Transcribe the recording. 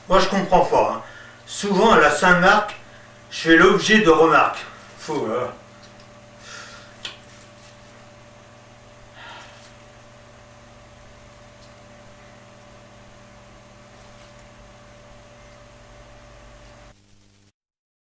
Moi je comprends pas. Hein. Souvent à la Saint-Marc, je fais l'objet de remarques. Fou,